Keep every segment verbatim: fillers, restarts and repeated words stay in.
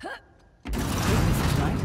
This is right.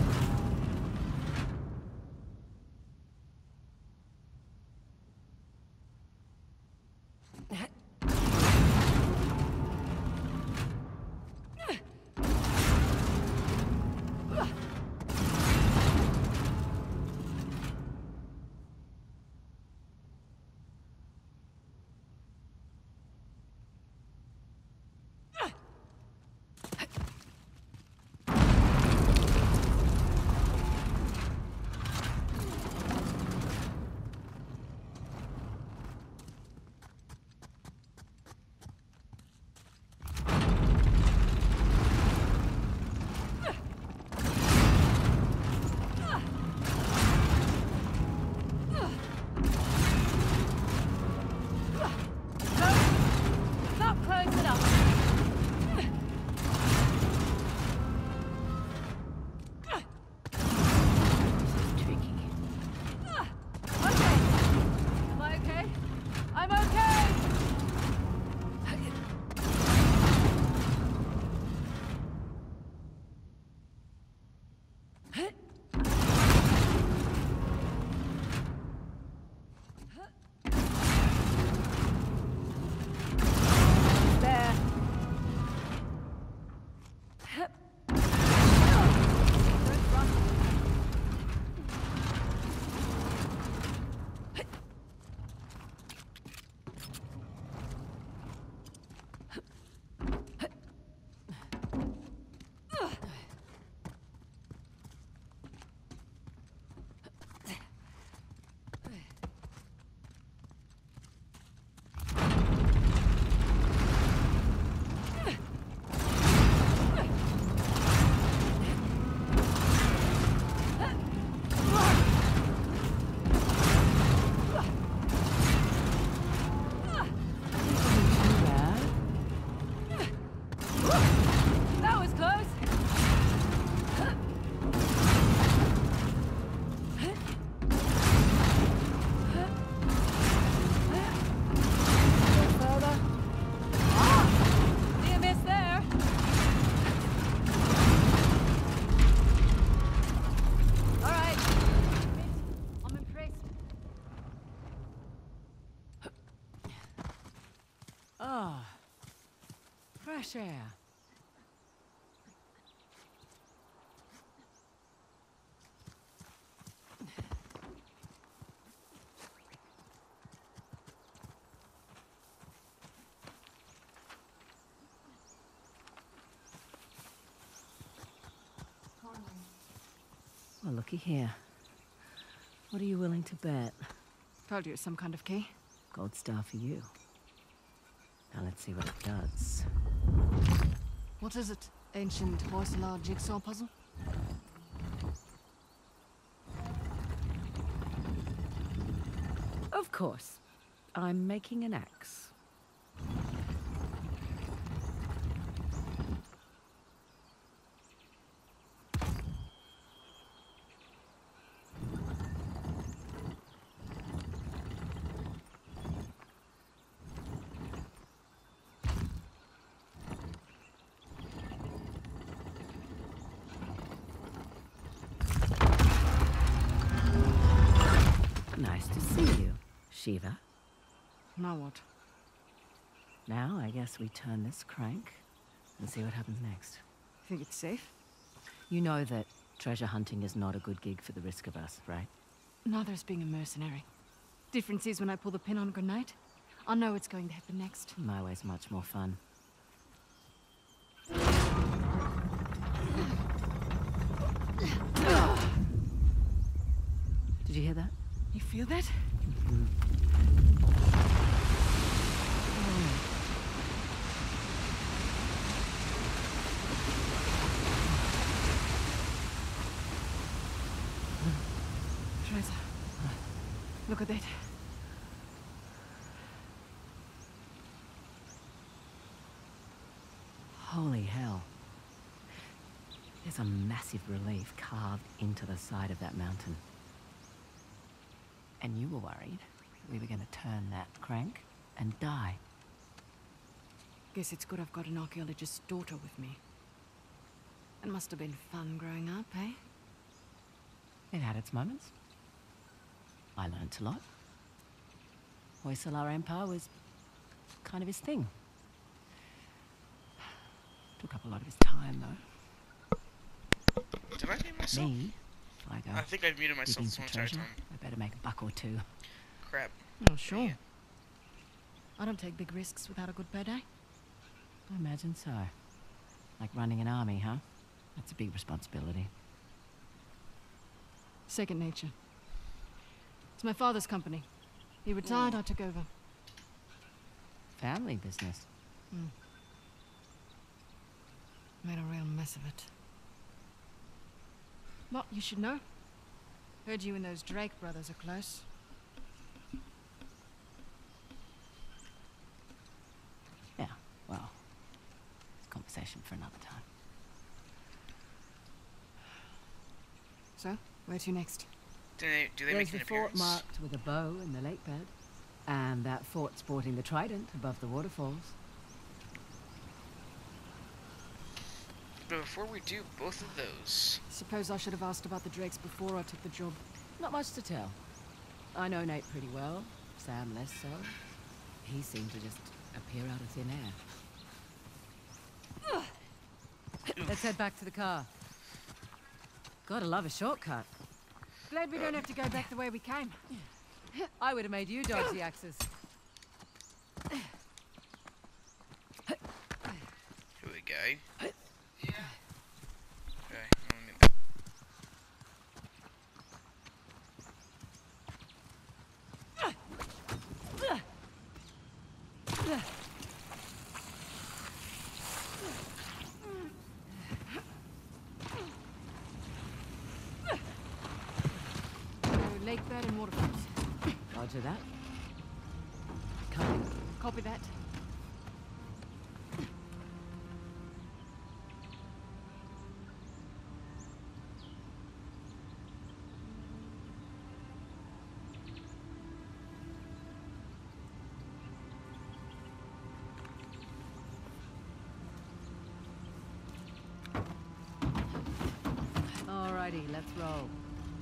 Fresh air. Well, looky here. What are you willing to bet? Told you it's some kind of key. Gold star for you. Now let's see what it does. What is it? Ancient Hoysala jigsaw puzzle? Of course. I'm making an axe. Nice to see you, Shiva. Now what? Now I guess we turn this crank and see what happens next. Think it's safe? You know that treasure hunting is not a good gig for the risk of us, right? Neither is being a mercenary. Difference is when I pull the pin on a grenade, I know what's going to happen next. My way's much more fun. Did you hear that? You feel that? Mm-hmm. Teresa, look at that. Holy hell. There's a massive relief carved into the side of that mountain. And you were worried we were going to turn that crank and die. Guess it's good I've got an archaeologist's daughter with me. It must have been fun growing up, eh? It had its moments. I learnt a lot. Hoysala Empire was kind of his thing. Took up a lot of his time, though. Did I mute myself? Me, if I go I think I've muted myself digging this for whole entire treasure, time. I better make a buck or two. Crap. Oh, sure. Yeah. I don't take big risks without a good payday. I imagine so. Like running an army, huh? That's a big responsibility. Second nature. It's my father's company. He retired, I took over. Family business. Mm. Made a real mess of it. What you should know? Heard you and those Drake brothers are close. Yeah, well, it's a conversation for another time. So, where to next? Do they, do they There's make the an fort appearance? marked with a bow in the lake bed, and that fort sporting the trident above the waterfalls. But before we do both of those, Suppose I should have asked about the Drakes before I took the job. Not much to tell. I know Nate pretty well, Sam less so. He seemed to just appear out of thin air. Let's head back to the car. Gotta love a shortcut. Glad we don't have to go back the way we came. I would have made you dodge the axes. here we go. Okay, let me- So, lake bed and waterfalls. Roger that. Coming. Copy that. Alrighty, let's roll.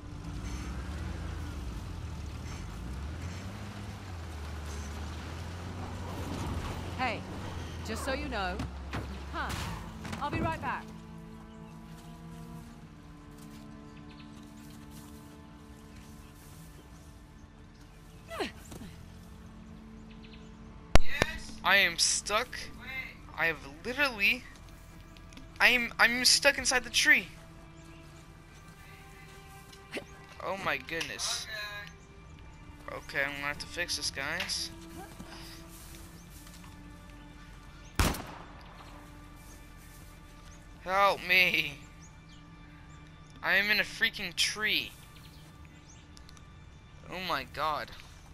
Hey, just so you know, huh? I'll be right back. I am stuck. I have literally. I am. I'm stuck inside the tree. Oh my goodness. Okay, I'm gonna have to fix this, guys. Help me. I am in a freaking tree. Oh my god.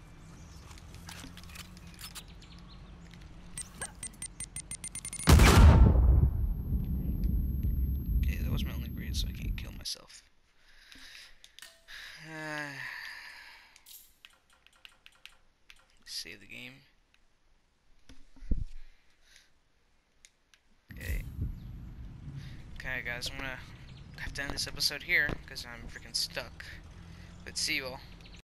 Okay, that was my only grade, so I can't kill myself. Uh, save the game. Okay. Okay, guys, I'm gonna have to end this episode here because I'm freaking stuck. But see you all.